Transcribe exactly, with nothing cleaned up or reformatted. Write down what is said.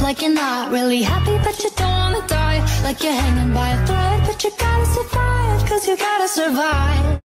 like you're not really happy, but you don't wanna die. Like you're hanging by a thread, but you gotta survive, cause you gotta survive.